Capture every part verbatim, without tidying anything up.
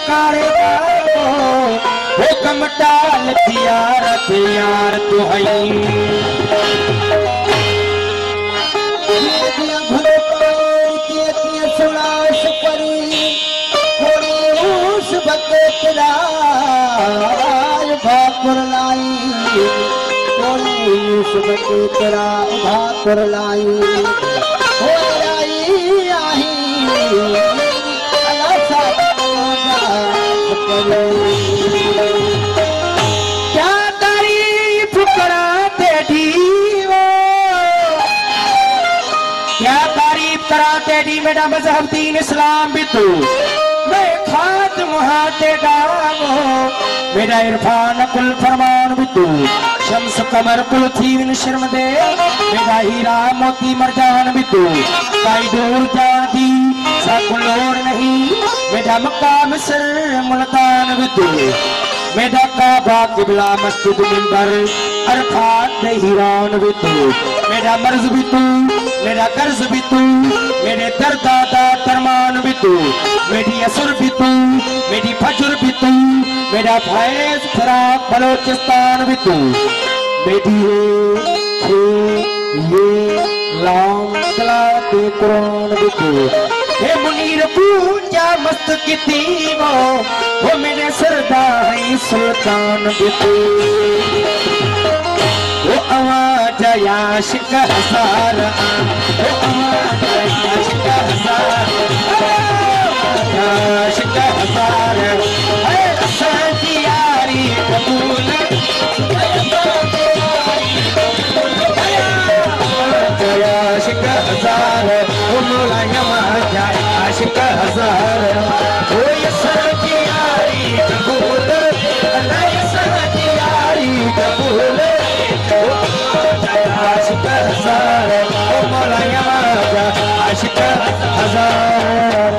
कारे बाबो हुक्म टाल तियारत यार तू हई भाकुर लाई कोई तेरा भाकुर लाई हो लाई आही क्या तारीफ कराते दीवो क्या तारीफ कराते दी मेरा मजहब दीन इस्लाम भी तू मैं खात मुहाते गावो मेरा इरफान कुल फरमान भी तू शम्स कमर कुल थी विन शर्म दे मेरा हीरा मोती मरजान भी तू काई दूर जाती सा कुलोर नहीं मेरा मक्का मिस्र मुल्तान भी तू मेरा काबा किबला मस्जिद मिंबर अरफात दे हीरान भी तू मेरा मर्ज भी तू मेरा कर्ज भी तू मेरे दरदादा तरमान भी तू मेरी असर भी तू मेरी फजर भी तू मेरा फैज फराक बलोचिस्तान भी तू मेरी ये ये लाम कलाते कुरान भी तू हे मुनीर पूजा मस्त कितीवो वो मेरे सरदार सुल्तान भी तू वो आवाज आशिक हजार वो आवाज आशिक हजार आशिक हजार है साथी यारी कबूल आशिक हजार वो मौलाना माजा आशिक हजार वो ये साथी यारी कबूल अल्लाह साथी यारी कबूल आशिक हजार वो मौलाना माजा आशिक हजार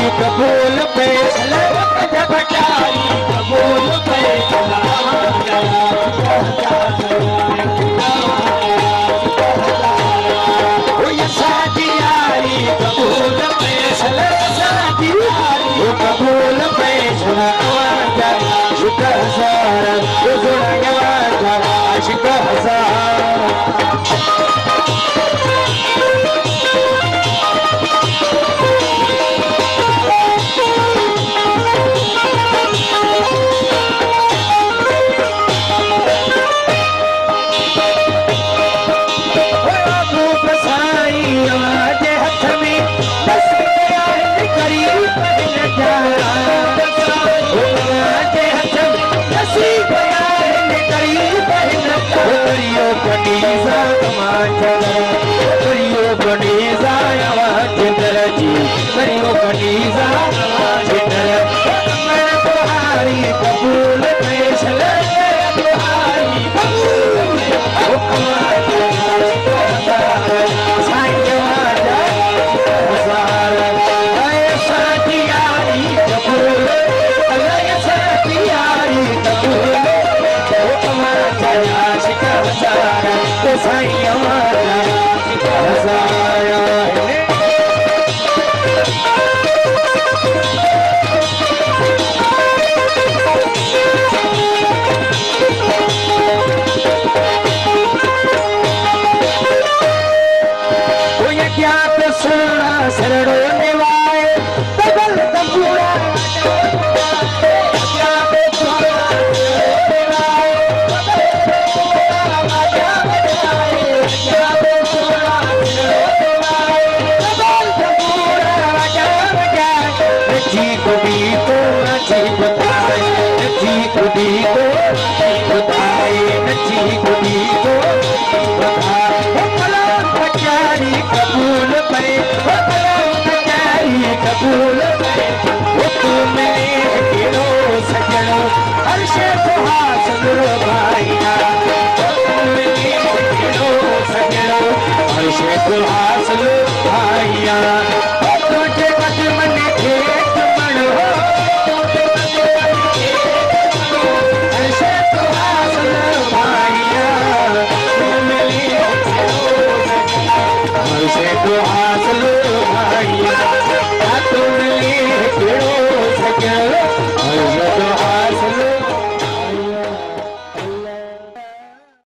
कबूल फैसला भटारी कबूल फैसला साथियारी कबूल फैसला साथियारी कबूल फैसला आशिक हज़ार गुज़र आशिक हज़ार कबूल सजणो हर शे सुहासनो भाईया सजणो हर शे